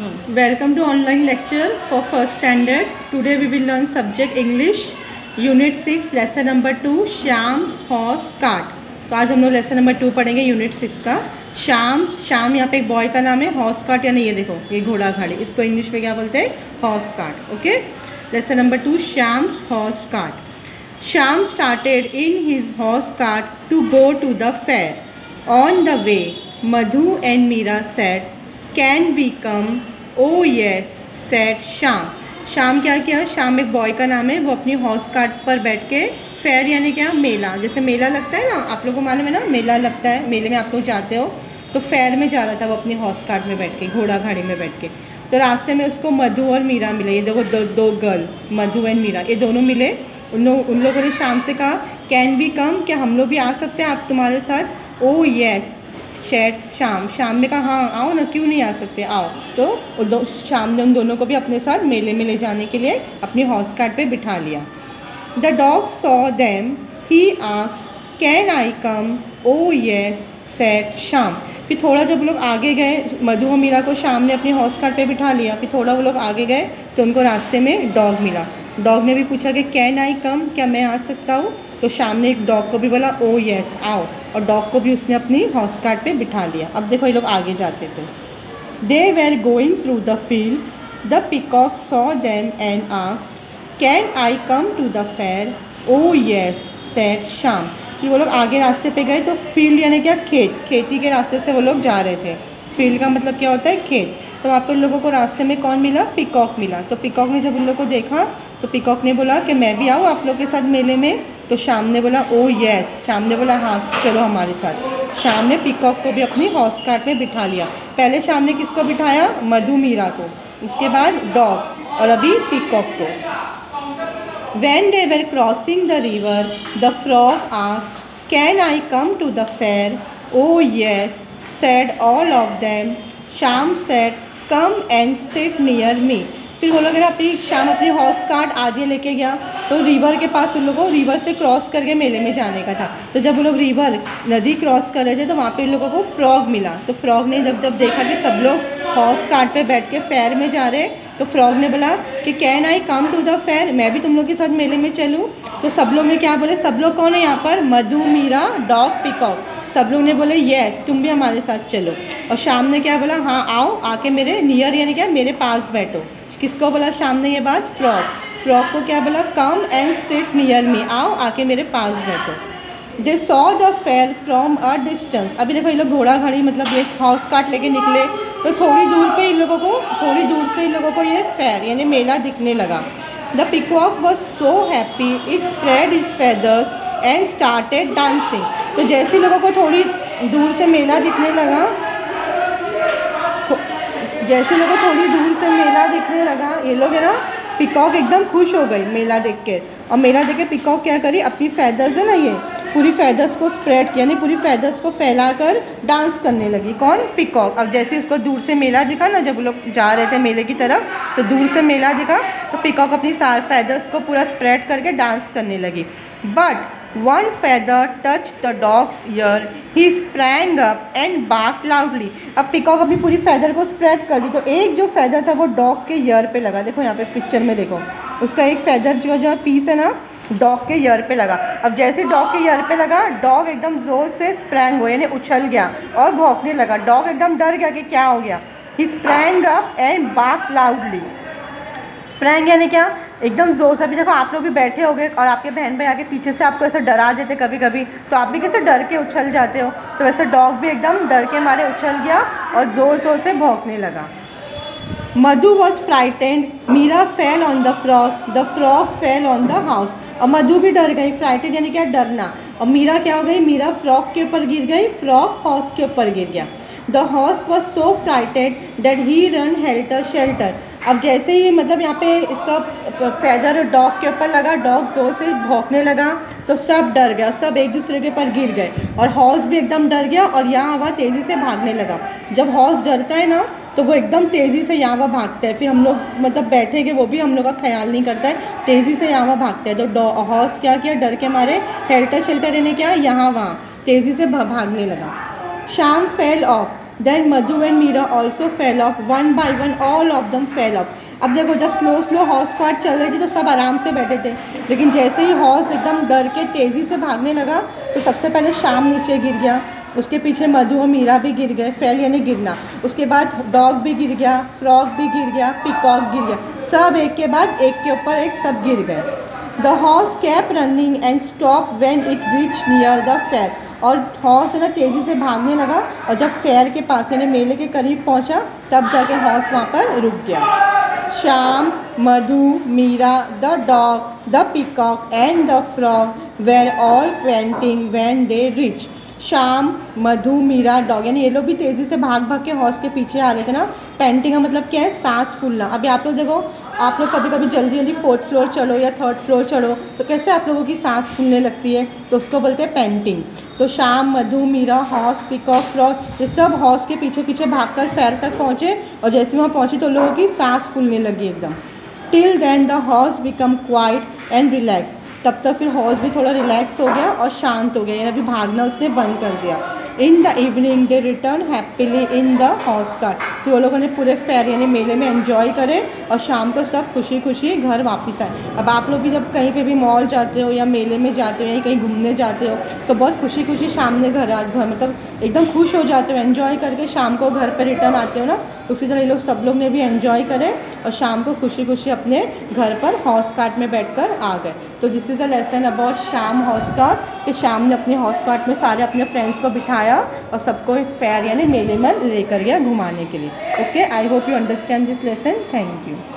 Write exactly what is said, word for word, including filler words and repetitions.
Welcome to online lecture for first standard. Today we will learn subject English, Unit six, lesson number two, Shyam's horse cart. तो आज हम लोग lesson number two पढ़ेंगे unit six का. श्याम श्याम यहाँ पे एक बॉय का नाम है. हॉर्स कार्ट यानी ये देखो ये घोड़ा गाड़ी, इसको इंग्लिश में क्या बोलते हैं? Horse cart. Okay, lesson number two, Shyam's horse cart. Shyam started in his horse cart to go to the fair. On the way Madhu and Meera said, can we come? Oh yes said Shyam. Shyam क्या किया? श्याम एक बॉय का नाम है. वो अपनी हॉर्स कार्ट पर बैठ के, फेयर यानी क्या? मेला. जैसे मेला लगता है ना, आप लोगों को मालूम है ना, मेला लगता है, मेले में आप लोग जाते हो, तो फेयर में जा रहा था वो अपनी हॉर्स कार्ट में बैठ के, घोड़ा गाड़ी में बैठ के. तो रास्ते में उसको मधु और मीरा मिले. ये देखो दो दो गर्ल, मधु एंड मीरा, ये दोनों मिले. उन लोग उन लोगों ने श्याम से कहा, कैन वी कम? क्या हम लोग भी आ सकते हैं आप तुम्हारे साथ? Oh yes said Shyam. Shyam ने कहा हाँ आओ ना, क्यों नहीं आ सकते, आओ. तो दो, श्याम ने उन दोनों को भी अपने साथ मेले में ले जाने के लिए अपनी हॉर्स कार्ट पे बिठा लिया. The dog saw them, he asked, can I come? Oh yes said Shyam. फिर थोड़ा जब वो लोग आगे गए, मधु और मीरा को श्याम ने अपनी हॉर्स कार्ट पे बिठा लिया. फिर थोड़ा वो लोग आगे गए तो उनको रास्ते में डॉग मिला. डॉग ने भी पूछा कि कैन आई कम? क्या मैं आ सकता हूँ? तो श्याम ने एक डॉग को भी बोला ओ येस आओ, और डॉग को भी उसने अपनी हॉर्स कार्ट पे बिठा लिया. अब देखो ये लोग आगे जाते थे. They were going through the fields. The peacock saw them and asked, can I come to the fair? Oh yes said Shyam. कि वो लोग आगे रास्ते पे गए तो फील्ड यानी क्या? खेत. खेती के रास्ते से वो लोग जा रहे थे. फील्ड का मतलब क्या होता है? खेत. तो वहाँ पर लोगों को रास्ते में कौन मिला? पीकॉक मिला. तो पीकॉक ने जब उन लोगों को देखा तो पीकॉक ने बोला कि मैं भी आऊँ आप लोग के साथ मेले में. तो श्याम ने बोला ओ येस. श्याम ने बोला हाँ चलो हमारे साथ. श्याम ने पीकॉक को भी अपनी हॉर्स कार्ट में बिठा लिया. पहले श्याम ने किसको बिठाया? मधु मीरा को. उसके बाद डॉग, और अभी पीकॉक को. When they were crossing the river, the frog asked, "Can I come to the fair?" "Oh yes," said all of them. Shyam said, "Come and sit near me." फिर वो लोग अपनी श्याम अपनी हॉर्स कार्ट आगे लेके गया. तो रिवर के पास उन लोगों को रिवर से क्रॉस करके मेले में जाने का था. तो जब वो लोग रिवर नदी क्रॉस कर रहे थे तो वहाँ पे उन लोगों को फ्रॉग मिला. तो फ्रॉग ने जब जब देखा कि सब लोग हॉर्स कार्ट पे बैठ के फेयर में जा रहे, तो फ्रॉग ने बोला कि can I come to the fair? मैं भी तुम लोग के साथ मेले में चलूँ? तो सब लोग ने क्या बोले? सब लोग कौन है यहाँ पर? Madhu, Meera, dog, peacock. सब लोग ने बोले येस तुम भी हमारे साथ चलो. और श्याम ने क्या बोला? हाँ आओ, आके मेरे नियर यानी क्या मेरे पास बैठो. किसको बोला श्याम ने ये बात? फ्रॉग. फ्रॉग को क्या बोला? Come and sit near me, आओ आके मेरे पास बैठो. They saw the fair from a distance. अभी देखो ये लोग घोड़ा गाड़ी मतलब ये हॉर्स कार्ट लेके निकले तो थोड़ी दूर पे इन लोगों को थोड़ी दूर से इन लोगों को ये फेयर यानी मेला दिखने लगा. The peacock was so happy, it spread his feathers and started dancing. तो जैसे लोगों को थोड़ी दूर से मेला दिखने लगा, जैसे लोगों को थोड़ी दूर से मेला दिखने लगा, ये लोग है ना, पीकॉक एकदम खुश हो गई मेला देख के. और मेला देख के पीकॉक क्या करी? अपनी फेदर्स है ना, ये पूरी फेदर्स को स्प्रेड किया, यानी पूरी फेदर्स को फैलाकर डांस करने लगी. कौन? पीकॉक. अब जैसे उसको दूर से मेला दिखा ना, जब लोग जा रहे थे मेले की तरफ, तो दूर से मेला दिखा तो पीकॉक अपनी सारी फेदर्स को पूरा स्प्रेड करके डांस करने लगी. But one feather touched the dog's ear. He sprang up and barked loudly. अब पीकॉक अपनी पूरी फेदर को स्प्रेड कर दी तो एक जो फेदर था वो डॉग के ईयर पे लगा. देखो यहाँ पे पिक्चर में देखो, उसका एक फेदर जो जो पीस है ना, डॉग के ईयर पे लगा. अब जैसे डॉग के ईयर पे लगा, डॉग एकदम जोर से स्प्रैंग हो यानी उछल गया और भौंकने लगा. डॉग एकदम डर गया कि क्या हो गया. He sprang up and barked loudly. Sprang यानी क्या? एकदम जोर से. अभी देखो आप लोग भी बैठे होंगे और आपके बहन भाई आके पीछे से आपको ऐसे डरा देते कभी कभी, तो आप भी कैसे डर के उछल जाते हो, तो वैसे डॉग भी एकदम डर के मारे उछल गया और ज़ोर ज़ोर से भौंकने लगा. Madhu was frightened, Meera fell on the frog, the frog fell on the house. और मधु भी डर गई. फ्राइटेंड यानी क्या? डरना. और मीरा क्या हो गई? मीरा फ्रॉग के ऊपर गिर गई, फ्रॉग हॉर्स के ऊपर गिर गया. The horse was so frighted that he run helter shelter. अब जैसे ही मतलब यहाँ पे इसका फेदर डॉग के ऊपर लगा, डॉग जोर से भौंकने लगा तो सब डर गया, सब एक दूसरे के ऊपर गिर गए और हॉर्स भी एकदम डर गया और यहाँ वहाँ तेज़ी से भागने लगा. जब हॉर्स डरता है ना तो वो एकदम तेज़ी से यहाँ वहाँ भागता है. फिर हम लोग मतलब बैठेंगे वो भी हम लोग का ख्याल नहीं करता है, तेज़ी से यहाँ वहाँ भागता है. तो हॉर्स क्या किया? डर के मारे हेल्टर शेल्टर यानी क्या? यहाँ वहाँ तेज़ी से भागने लगा. Shyam fell off. Then Madhu and Meera also fell off, one by one all of them fell off. अब देखो जब स्लो स्लो हॉर्स कार्ट चल रही थी तो सब आराम से बैठे थे, लेकिन जैसे ही हॉर्स एकदम डर के तेज़ी से भागने लगा तो सबसे पहले श्याम नीचे गिर गया, उसके पीछे मधु और मीरा भी गिर गए, फेल यानी गिरना। उसके बाद डॉग भी गिर गया, फ्रॉग भी गिर गया, पिकॉक गिर गया, सब एक के बाद एक के ऊपर एक सब गिर गए। The horse kept running and stop when it reach near the fair, और हॉर्स है ना तेज़ी से भागने लगा और जब फेयर के पास यानी मेले के करीब पहुंचा तब जाके हॉर्स वहाँ पर रुक गया। Shyam, Madhu, Meera, the dog, the peacock and the frog were all panting when they reach. Shyam, Madhu, Meera, dog यानी ये लोग भी तेज़ी से भाग भाग के हॉर्स के पीछे आ रहे थे ना। पेंटिंग का मतलब क्या है? सांस फूलना। अभी आप लोग देखो, आप लोग कभी कभी जल्दी जल्दी फोर्थ फ्लोर चढ़ो या थर्ड फ्लोर चढ़ो तो कैसे आप लोगों की सांस फूलने लगती है, तो उसको बोलते हैं पेंटिंग। तो Shyam, Madhu, Meera, horse, peacock, frog ये सब हॉर्स के पीछे पीछे भागकर फेयर तक पहुँचे और जैसे वहाँ पहुँचे तो लोगों की सांस फूलने लगी एकदम। Till then the horse become quiet and relax, तब तक फिर हॉर्स भी थोड़ा रिलैक्स हो गया और शांत हो गया, यानी अभी भागना उसने बंद कर दिया। In the evening they return happily in the horse cart, फिर वो लोगों ने पूरे फेयर यानी मेले में एंजॉय करे और शाम को सब खुशी खुशी घर वापस आए। अब आप लोग भी जब कहीं पे भी मॉल जाते हो या मेले में जाते हो या कहीं घूमने जाते हो तो बहुत खुशी खुशी शाम में घर आ घर मतलब एकदम खुश हो जाते हो, एंजॉय करके शाम को घर पर रिटर्न आते हो ना। उसी तरह ये लोग सब लोग ने भी एंजॉय करे और शाम को खुशी खुशी अपने घर पर हॉर्स कार्ट में बैठकर आ गए। तो this is a lesson about Shyam horse cart, कि श्याम ने अपने हॉर्स कार्ट में सारे अपने फ्रेंड्स को बिठाया और सबको फेयर यानी मेले में लेकर गया घुमाने के लिए। Okay, I hope you understand this lesson. Thank you.